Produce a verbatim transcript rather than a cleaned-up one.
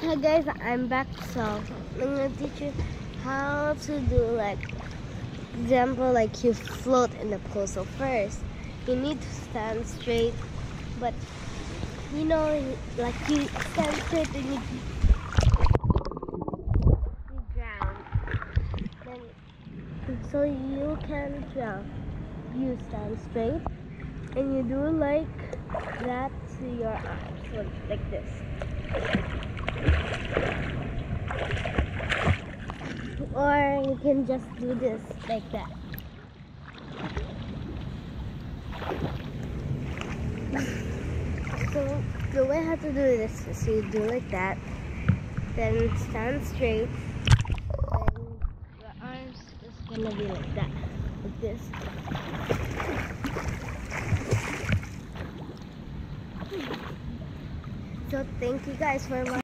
Hi guys, I'm back. So I'm gonna teach you how to do, like, example, like you float in the pool. So first you need to stand straight, but you know, like you stand straight and you, you drown. Then so you can drown. You stand straight and you do like that to your arms, so like this. Or you can just do this like that. So the way how to do this is you do like that, then stand straight, then your arms is gonna be like that, like this. So thank you guys for watching.